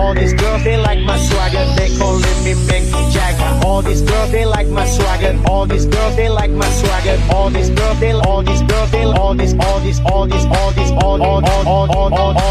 All these girls, they like my swagger, they calling me Mick Jagger. All these girls, they like my swagger. All these girls, they like my swagger. All these girls, they, all these girls, they, all these, all these, all these, all these, all